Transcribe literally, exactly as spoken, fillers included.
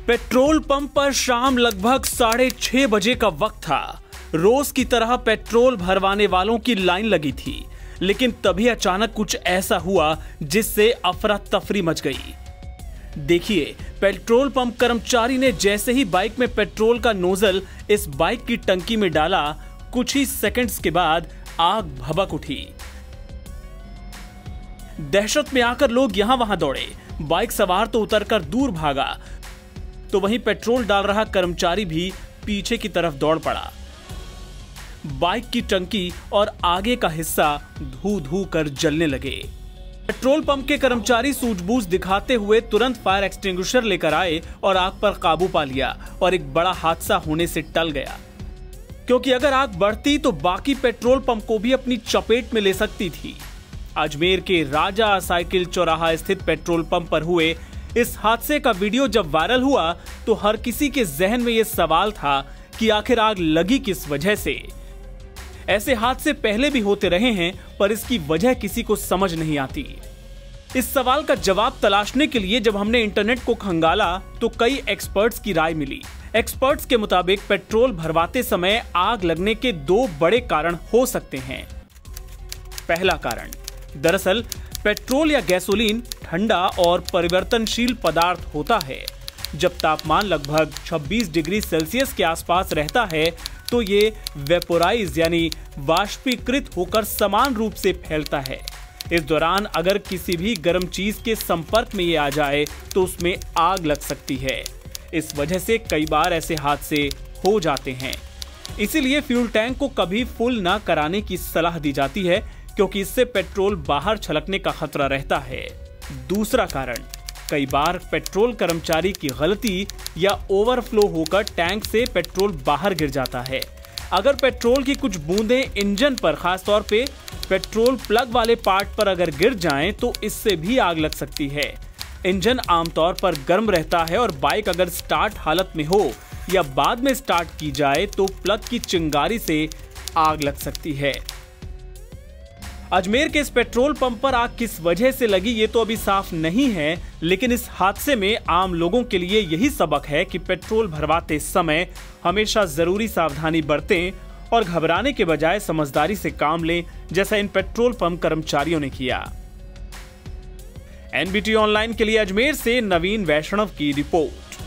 Petrol pump पर शाम लगभग साढ़े छह बजे का वक्त था। रोज की तरह पेट्रोल भरवाने वालों की लाइन लगी थी, लेकिन तभी अचानक कुछ ऐसा हुआ जिससे अफरा तफरी मच गई। देखिए, पेट्रोल पंप कर्मचारी ने जैसे ही बाइक में पेट्रोल का नोजल इस बाइक की टंकी में डाला, कुछ ही सेकंड्स के बाद आग भभक उठी। दहशत में आकर लोग यहां वहां दौड़े। बाइक सवार तो उतरकर दूर भागा, तो वहीं पेट्रोल डाल रहा कर्मचारी भी पीछे की तरफ दौड़ पड़ा। बाइक की टंकी और आगे का हिस्सा धू धू कर जलने लगे। पेट्रोल पंप के कर्मचारी सूझबूझ दिखाते हुए तुरंत फायर एक्सटिंग्विशर लेकर आए और आग पर काबू पा लिया और एक बड़ा हादसा होने से टल गया, क्योंकि अगर आग बढ़ती तो बाकी पेट्रोल पंप को भी अपनी चपेट में ले सकती थी। अजमेर के राजा साइकिल चौराहा स्थित पेट्रोल पंप पर हुए इस हादसे का वीडियो जब वायरल हुआ तो हर किसी के जहन में यह सवाल था कि आखिर आग लगी किस वजह से। ऐसे हादसे पहले भी होते रहे हैं, पर इसकी वजह किसी को समझ नहीं आती। इस सवाल का जवाब तलाशने के लिए जब हमने इंटरनेट को खंगाला तो कई एक्सपर्ट्स की राय मिली। एक्सपर्ट्स के मुताबिक पेट्रोल भरवाते समय आग लगने के दो बड़े कारण हो सकते हैं। पहला कारण, दरअसल पेट्रोल या गैसोलीन ठंडा और परिवर्तनशील पदार्थ होता है। जब तापमान लगभग छब्बीस डिग्री सेल्सियस के आसपास रहता है तो ये वेपोराइज यानी वाष्पीकृत होकर समान रूप से फैलता है। इस दौरान अगर किसी भी गर्म चीज के संपर्क में ये आ जाए तो उसमें आग लग सकती है। इस वजह से कई बार ऐसे हादसे हो जाते हैं। इसीलिए फ्यूल टैंक को कभी फुल ना कराने की सलाह दी जाती है, क्योंकि इससे पेट्रोल बाहर छलकने का खतरा रहता है। दूसरा कारण, कई बार पेट्रोल कर्मचारी की गलती या ओवरफ्लो होकर टैंक से पेट्रोल बाहर गिर जाता है। अगर पेट्रोल की कुछ बूंदें इंजन पर, खासतौर पे पेट्रोल प्लग वाले पार्ट पर अगर गिर जाएं तो इससे भी आग लग सकती है। इंजन आमतौर पर गर्म रहता है और बाइक अगर स्टार्ट हालत में हो या बाद में स्टार्ट की जाए तो प्लग की चिंगारी से आग लग सकती है। अजमेर के इस पेट्रोल पंप पर आग किस वजह से लगी ये तो अभी साफ नहीं है, लेकिन इस हादसे में आम लोगों के लिए यही सबक है कि पेट्रोल भरवाते समय हमेशा जरूरी सावधानी बरतें और घबराने के बजाय समझदारी से काम लें, जैसा इन पेट्रोल पंप कर्मचारियों ने किया। एनबीटी ऑनलाइन के लिए अजमेर से नवीन वैष्णव की रिपोर्ट।